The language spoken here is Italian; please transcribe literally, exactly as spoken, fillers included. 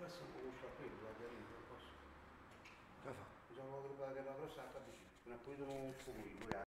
passa un po' con quello, la chiarina, non posso. Che fa? Bisogna trovare che la prossima sta vicino, non ha pulito un scomino.